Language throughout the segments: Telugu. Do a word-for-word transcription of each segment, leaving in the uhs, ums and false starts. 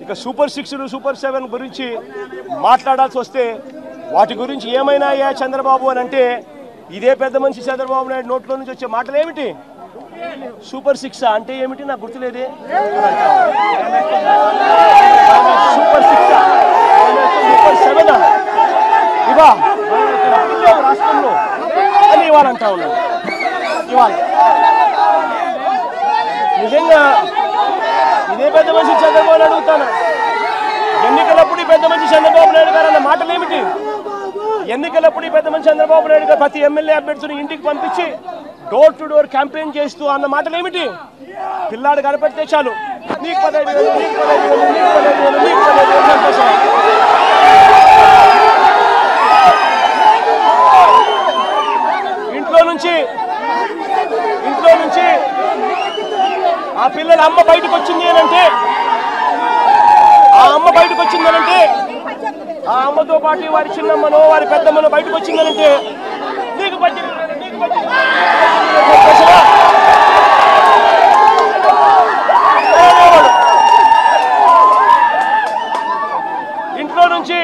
ఇక సూపర్ సిక్స్ సూపర్ సెవెన్ గురించి మాట్లాడాల్సి వస్తే వాటి గురించి ఏమైనా అయ్యా చంద్రబాబు అని అంటే ఇదే పెద్ద మనిషి చంద్రబాబు నాయుడు నోట్లో నుంచి వచ్చే మాటలు ఏమిటి? సూపర్ సిక్స్ అంటే ఏమిటి నాకు గుర్తులేదే. సూపర్ సిక్స్ సూపర్ సెవెన్ ఇవా రాష్ట్రంలో అని ఇవాళ అంటా ఉన్నారు. ఇవాళ నిజంగా ఇదే పెద్ద మనిషి చంద్రబాబు నాయుడు అడుగుతాను, ఎన్నికలప్పుడు ఈ పెద్ద మనిషి చంద్రబాబు నాయుడు గారు అన్న మాటలు ఏమిటి? ఎన్నికలప్పుడు ఈ పెద్ద మనిషి చంద్రబాబు నాయుడు గారు ప్రతి ఎమ్మెల్యే అభ్యర్థులను ఇంటికి పంపించి డోర్ టు డోర్ క్యాంపెయిన్ చేస్తూ అన్న మాటలు ఏమిటి? పిల్లాడు కనపడితే చాలు నీకు పదహైదు వేలు నీకు పదహైదు వేలు నీకు పదహైదు వేలు నీకు పదహైదు వేలు సంతోషం. ఇంట్లో నుంచి ఇంట్లో నుంచి ఆ పిల్లల అమ్మ బయటకు వచ్చింది అనంటే ఆ అమ్మ బయటకు వచ్చిందనంటే ఆ అమ్మతో పాటు వారి చిన్నమ్మనో వారి పెద్దమ్మనో బయటకు వచ్చిందనంటే నీకు పద్దెనిమిది నీకు ఇంట్లో నుంచి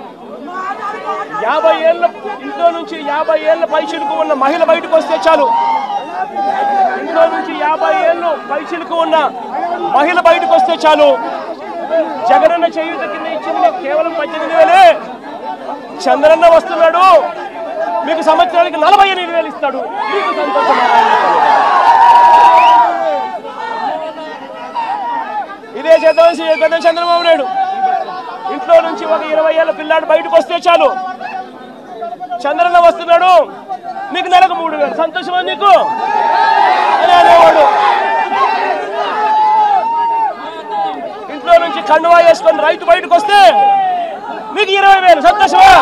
యాభై ఏళ్ళ ఇంట్లో నుంచి యాభై ఏళ్ళ పైచిలుకు ఉన్న మహిళ బయటకు వస్తే చాలు ఇంట్లో నుంచి యాభై ఏళ్ళు పైచిలుకు ఉన్న మహిళ బయటకు వస్తే చాలు జగనన్న చేయూత కింద ఇచ్చింది కేవలం పద్దెనిమిది వేలే. చంద్రన్న వస్తున్నాడు మీకు సంవత్సరానికి నలభై ఎనిమిది వేలు ఇస్తాడు మీకు సంతోషం. ఇదే చేద్దాం చంద్రబాబు నాయుడు. ఇంట్లో నుంచి ఒక ఇరవై ఏళ్ళ పిల్లాడు బయటకు వస్తే చాలు చంద్రన్న వస్తున్నాడు మీకు నెలకు మూడు వేలు సంతోషమా నీకు అని అనేవాడు. ఇంట్లో నుంచి కండువా వేసుకొని రైతు బయటకు వస్తే మీకు ఇరవై వేలు సంతోషమా?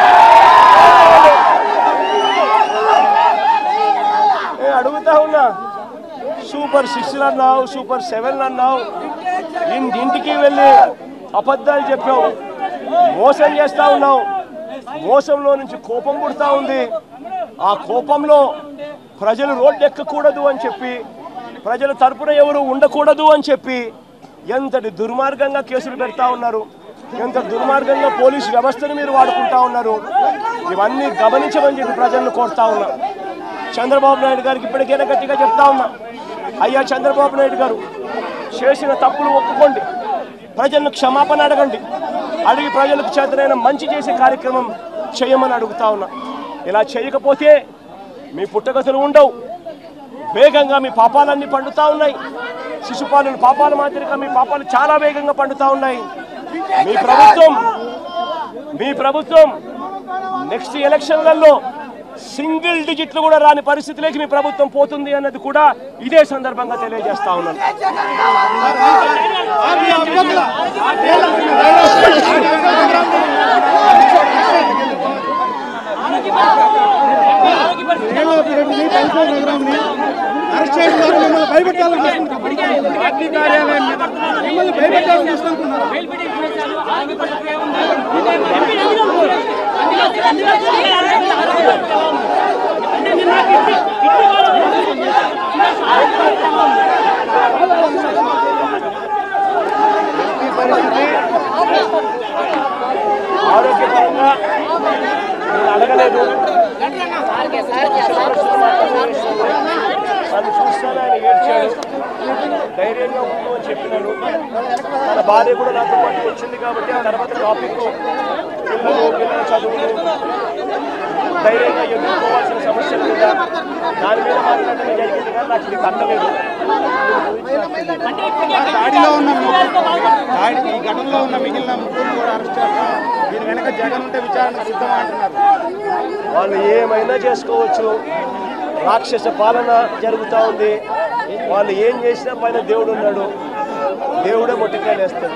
అడుగుతా ఉన్నా, సూపర్ సిక్స్ అన్నావు సూపర్ సెవెన్ అన్నావు, ఇంటింటికి వెళ్ళి అబద్ధాలు చెప్పావు, మోసం చేస్తా ఉన్నావు. మోసంలో నుంచి కోపం పుడతా ఉంది. ఆ కోపంలో ప్రజలు రోడ్డు ఎక్కకూడదు అని చెప్పి ప్రజల తరపున ఎవరు ఉండకూడదు అని చెప్పి ఎంతటి దుర్మార్గంగా కేసులు పెడతా ఉన్నారు, ఎంత దుర్మార్గంగా పోలీసు వ్యవస్థను మీరు వాడుకుంటా ఉన్నారు. ఇవన్నీ గమనించమని చెప్పి ప్రజలను కోరుతా ఉన్నా. చంద్రబాబు నాయుడు గారికి ఇప్పటికైనా గట్టిగా చెప్తా ఉన్నా, అయ్యా చంద్రబాబు నాయుడు గారు చేసిన తప్పులు ఒప్పుకోండి, ప్రజలను క్షమాపణ అడగండి, అడిగి ప్రజలకు చేతనైన మంచి చేసే కార్యక్రమం చేయమని అడుగుతా ఉన్నా. ఇలా చేయకపోతే మీ పుట్టగతులు ఉండవు. వేగంగా మీ పాపాలన్నీ పండుతా ఉన్నాయి. శిశుపాలను పాపాల మాదిరిగా మీ పాపాలు చాలా వేగంగా పండుతా ఉన్నాయి. మీ ప్రభుత్వం మీ ప్రభుత్వం నెక్స్ట్ ఎలక్షన్లలో సింగిల్ డిజిట్లు కూడా రాని పరిస్థితిలోకి మీ ప్రభుత్వం పోతుంది అన్నది కూడా ఇదే సందర్భంగా తెలియజేస్తా ఉన్నాను. ఆరోగ్యపరంగా అడగలేదు, నన్ను చూస్తాను ఆయన ఏడ్చాడు, ధైర్యంగా ఉండు అని చెప్పినాను. తన భార్య కూడా నాతో పాటు వచ్చింది కాబట్టి ఆ తర్వాత టాపిక్ పిల్లలు పిల్లల చదువులు ధైర్యంగా ఎదుర్కోవాల్సిన సమస్యలు మీద దాని మీద మాట్లాడటమే జరిగింది. కానీ నాకు ఇది అర్థలేదు. దాడిలో ఉన్న దాడికి ఈ ఘటనలో ఉన్న మిగిలిన ముగ్గురు కూడా అరెస్ట్ చేస్తారు. దీని వెనక జగన్ ఉంటే విచారణ సిద్ధం అంటున్నారు. వాళ్ళు ఏమైనా చేసుకోవచ్చు, రాక్షస పాలన జరుగుతూ ఉంది. వాళ్ళు ఏం చేసినా పైన దేవుడు ఉన్నాడు, దేవుడే మొట్టికాయలు వేస్తాడు.